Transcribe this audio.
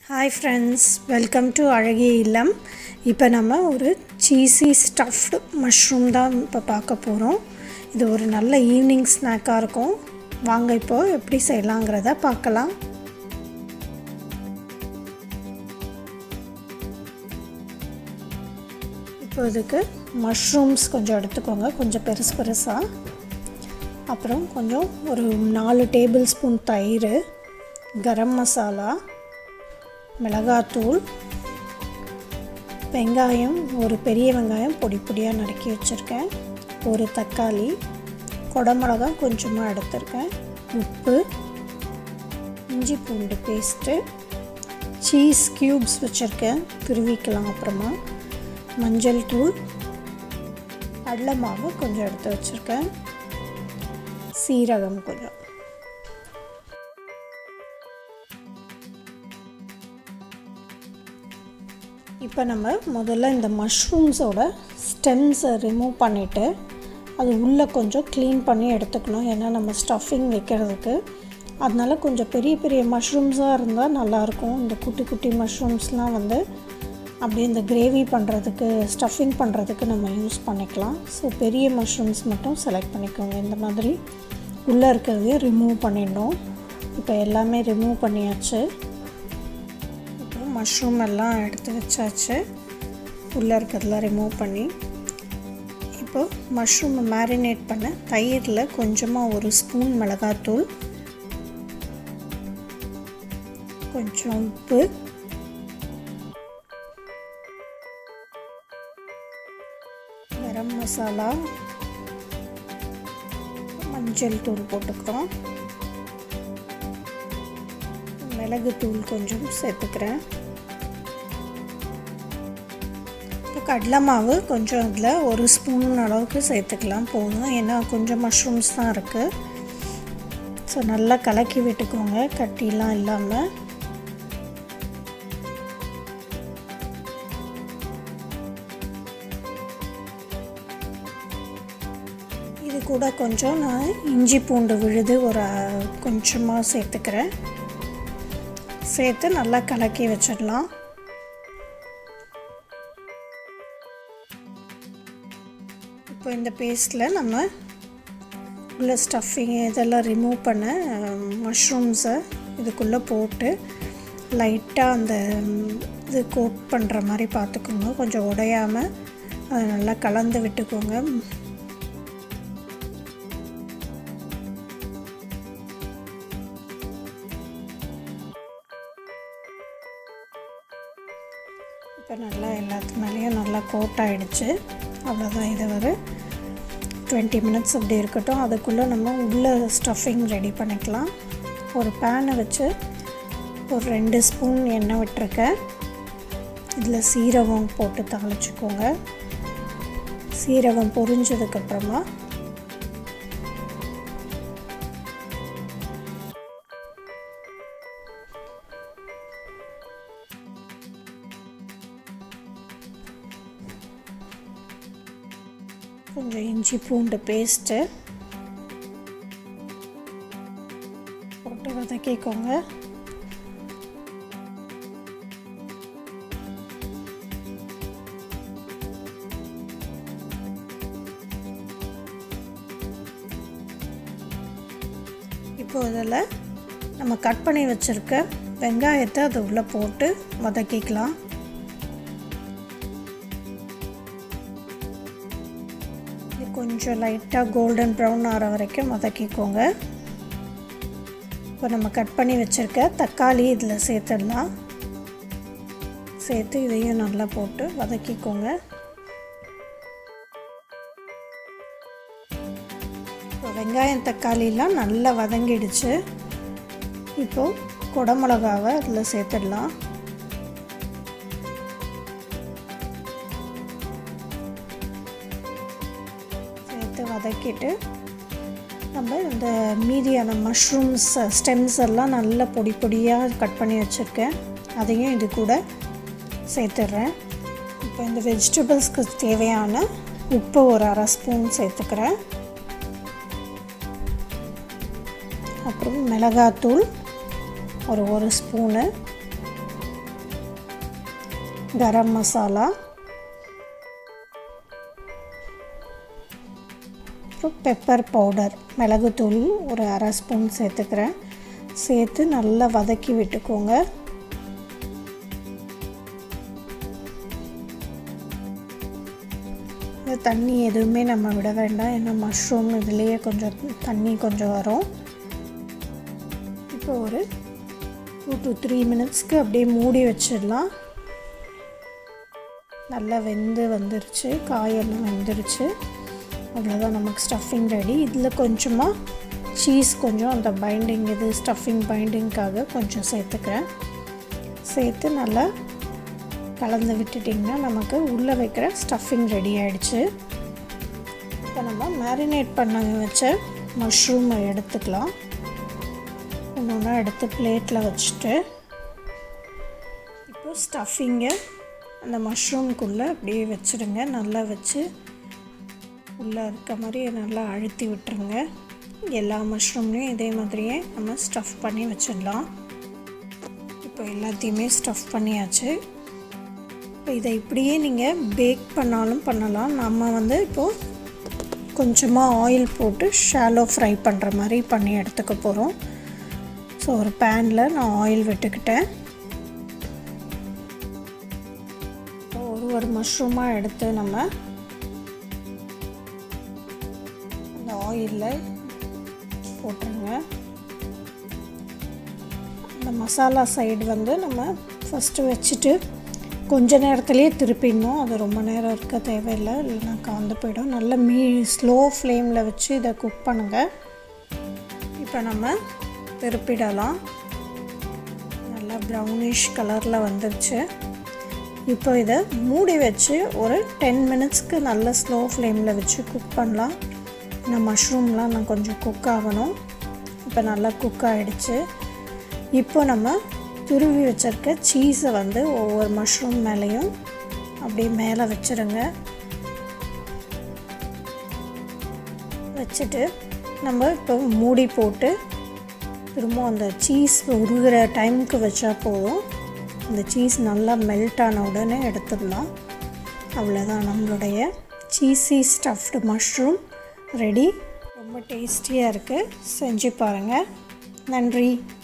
Hi friends, welcome to Azhagiya Illam. இப்போ நம்ம ஒரு cheesy stuffed mushroom தான் இப்போ பார்க்க போறோம். இது ஒரு நல்ல ஈவினிங் ஸ்நாக்கா இருக்கும். வாங்க இப்போ எப்படி செய்யலாம்ங்கறத பார்க்கலாம். இப்போ இதுக்கு mushrooms கொஞ்சம் எடுத்துக்கோங்க, கொஞ்சம் பெருசா. அப்புறம் கொஞ்சம் ஒரு 4 டேபிள்ஸ்பூன் தயிர், கரம் மசாலா, மிளகாத்தூள், வெங்காயம், ஒரு பெரிய வெங்காயம் பொடியாக நறுக்கி வச்சுருக்கேன், ஒரு தக்காளி, குடமிளகா கொஞ்சமாக எடுத்துருக்கேன், உப்பு, இஞ்சி பூண்டு பேஸ்ட்டு, சீஸ் க்யூப்ஸ் வச்சுருக்கேன், துருவிக்கலாம். அப்புறமா மஞ்சள் தூள், கடலை மாவு கொஞ்சம் எடுத்து வச்சுருக்கேன், சீரகம் கொஞ்சம். இப்போ நம்ம முதல்ல இந்த மஷ்ரூம்ஸோட ஸ்டெம்ஸை ரிமூவ் பண்ணிவிட்டு அது உள்ளே கொஞ்சம் க்ளீன் பண்ணி எடுத்துக்கணும். ஏன்னா நம்ம ஸ்டஃபிங் வைக்கிறதுக்கு அதனால் கொஞ்சம் பெரிய மஷ்ரூம்ஸாக இருந்தால் நல்லாயிருக்கும். இந்த குட்டி மஷ்ரூம்ஸ்லாம் வந்து அப்படியே இந்த கிரேவி பண்ணுறதுக்கு, ஸ்டஃபிங் பண்ணுறதுக்கு நம்ம யூஸ் பண்ணிக்கலாம். ஸோ பெரிய மஷ்ரூம்ஸ் மட்டும் செலக்ட் பண்ணிக்கோங்க. இந்த மாதிரி உள்ளே இருக்கிறதையும் ரிமூவ் பண்ணிடணும். இப்போ எல்லாமே ரிமூவ் பண்ணியாச்சு. மஷ்ரூம் எல்லாம் எடுத்து வச்சாச்சு. உள்ளே இருக்கிறதெல்லாம் ரிமூவ் பண்ணி இப்போது மஷ்ரூமை மேரினேட் பண்ண தயிரில் கொஞ்சமாக ஒரு ஸ்பூன் மிளகாத்தூள், கொஞ்சம் உப்பு, கரம் மசாலா, மஞ்சள் தூள் போட்டுக்கிறோம், மிளகுத்தூள் கொஞ்சம் சேர்த்துக்கிறேன், கடலை மாவு கொஞ்சம் இதில் ஒரு ஸ்பூன் அளவுக்கு சேர்த்துக்கலாம் போதும். ஏன்னா கொஞ்சம் மஷ்ரூம்ஸ் தான் இருக்குது. ஸோ நல்லா கலக்கி விட்டுக்கோங்க, கட்டிலாம் இல்லாமல். இது கூட கொஞ்சம் நான் இஞ்சி பூண்டு விழுது ஒரு கொஞ்சமாக சேர்த்துக்கிறேன். சேர்த்து நல்லா கலக்கி வச்சிடலாம். இப்போ இந்த பேஸ்ட்டில் நம்ம உள்ள ஸ்டஃபிங் இதெல்லாம் ரிமூவ் பண்ண மஷ்ரூம்ஸை இதுக்குள்ளே போட்டு லைட்டாக அந்த இது கோட் பண்ணுற மாதிரி பார்த்துக்கோங்க. கொஞ்சம் உடையாமல் அதை நல்லா கலந்து விட்டுக்கோங்க. இப்போ நல்லா எல்லாத்து மேலேயும் நல்லா கோட் ஆகிடுச்சு. அவ்வளோதான். இது ஒரு 20 மினிட்ஸ் அப்படி இருக்கட்டும். அதுக்குள்ளே நம்ம உள்ள ஸ்டஃபிங் ரெடி பண்ணிக்கலாம். ஒரு பேனை வச்சு ஒரு 2 ஸ்பூன் எண்ணெய் விட்டுருக்கேன். இதில் சீரகம் போட்டு தாளிச்சுக்கோங்க. சீரகம் பொரிஞ்சதுக்கப்புறமா கொஞ்சம் இஞ்சி பூண்டு பேஸ்ட்டு போட்டு வதக்கிக்கோங்க. இப்போ இதில் நம்ம கட் பண்ணி வச்சுருக்க வெங்காயத்தை அது உள்ளே போட்டு வதக்கிக்கலாம். கொஞ்சம் லைட்டாக கோல்டன் ப்ரௌன் ஆகிற வரைக்கும் வதக்கிக்கோங்க. இப்போ நம்ம கட் பண்ணி வச்சுருக்க தக்காளி இதில் சேர்த்துடலாம். சேர்த்து இதையும் நல்லா போட்டு வதக்கிக்கோங்க. இப்போ வெங்காயம் தக்காளிலாம் நல்லா வதங்கிடுச்சு. இப்போது குடமிளகாவை இதில் சேர்த்துடலாம். வதக்கிட்டு நம்ம இந்த மீதியான மஷ்ரூம்ஸ் ஸ்டெம்ஸ் எல்லாம் நல்லா பொடியாக கட் பண்ணி வச்சுருக்கேன். அதையும் இது கூட சேர்த்துட்றேன். இப்போ இந்த வெஜிடபிள்ஸ்க்கு தேவையான உப்பு ஒரு 1/2 ஸ்பூன் சேர்த்துக்கிறேன். அப்புறம் மிளகாத்தூள் ஒரு ஸ்பூனு, கரம் மசாலா, அப்புறம் பெப்பர் பவுடர், மிளகுத்தூள் ஒரு அரை ஸ்பூன் சேர்த்துக்கிறேன். சேர்த்து நல்லா வதக்கி விட்டுக்கோங்க. தண்ணி எதுவுமே நம்ம விட வேண்டாம், ஏன்னா மஷ்ரூம் இதுலேயே கொஞ்சம் தண்ணி கொஞ்சம் வரும். இப்போ ஒரு 2 to 3 மினிட்ஸ்க்கு அப்படியே மூடி வச்சிடலாம். நல்லா வெந்து வந்துருச்சு, காயெல்லாம் வெந்துருச்சு. அவ்வளோதான், நமக்கு ஸ்டஃபிங் ரெடி. இதில் கொஞ்சமாக சீஸ், கொஞ்சம் அந்த பைண்டிங், இது ஸ்டஃபிங் பைண்டிங்காக கொஞ்சம் சேர்த்துக்கிறேன். சேர்த்து நல்லா கலந்து விட்டுட்டிங்கன்னா நமக்கு உள்ளே வைக்கிற ஸ்டஃபிங் ரெடி ஆகிடுச்சு. இப்போ நம்ம மேரினேட் பண்ண வச்ச மஷ்ரூமை எடுத்துக்கலாம். ஒன்று ஒன்றா எடுத்து பிளேட்டில் வச்சுட்டு இப்போது ஸ்டஃபிங்கை அந்த மஷ்ரூம்குள்ளே அப்படியே வச்சுடுங்க. நல்லா வச்சு உள்ளே இருக்க மாதிரி நல்லா அழுத்தி விட்டுருங்க. எல்லா மஷ்ரூம்லேயும் இதே மாதிரியே நம்ம ஸ்டஃப் பண்ணி வச்சிடலாம். இப்போ எல்லாத்தையுமே ஸ்டஃப் பண்ணியாச்சு. இப்போ இதை இப்படியே நீங்கள் பேக் பண்ணாலும் பண்ணலாம். நம்ம வந்து இப்போது கொஞ்சமாக ஆயில் போட்டு ஷாலோ ஃப்ரை பண்ணுற மாதிரி பண்ணி எடுத்துக்க போகிறோம். ஸோ ஒரு பேனில் நான் ஆயில் விட்டுக்கிட்டேன். ஒரு மஷ்ரூமாக எடுத்து நம்ம அந்த ஆயிலில் போட்டுருங்க. அந்த மசாலா சைடு வந்து நம்ம ஃபஸ்ட்டு வச்சுட்டு கொஞ்ச நேரத்துலேயே திருப்பிடணும். அது ரொம்ப நேரம் இருக்க தேவையில்லை, இல்லைன்னா காந்து போயிடும். நல்லா ஸ்லோ ஃப்ளேமில் வச்சு இதை குக் பண்ணுங்கள். இப்போ நம்ம திருப்பிடலாம். நல்லா ப்ரௌனிஷ் கலரில் வந்துருச்சு. இப்போ இதை மூடி வச்சு ஒரு 10 மினிட்ஸ்க்கு நல்ல ஸ்லோ ஃப்ளேமில் வச்சு குக் பண்ணலாம். இந்த மஷ்ரூம்லாம் நான் கொஞ்சம் குக் ஆகணும். இப்போ நல்லா குக் ஆகிடுச்சு. இப்போ நம்ம துருவி வச்சுருக்க சீஸை வந்து ஒவ்வொரு மஷ்ரூம் மேலேயும் அப்படியே மேலே வச்சுருங்க. வச்சுட்டு நம்ம இப்போ மூடி போட்டு திரும்ப அந்த சீஸ் உருகிற டைமுக்கு வச்சா போதும். அந்த சீஸ் நல்லா மெல்ட் ஆன உடனே எடுத்துடலாம். அவ்வளோதான், நம்மளுடைய சீஸி ஸ்டஃப்டு மஷ்ரூம் ரெடி. ரொம்ப டேஸ்டியாக இருக்குது, செஞ்சு பாருங்கள். நன்றி.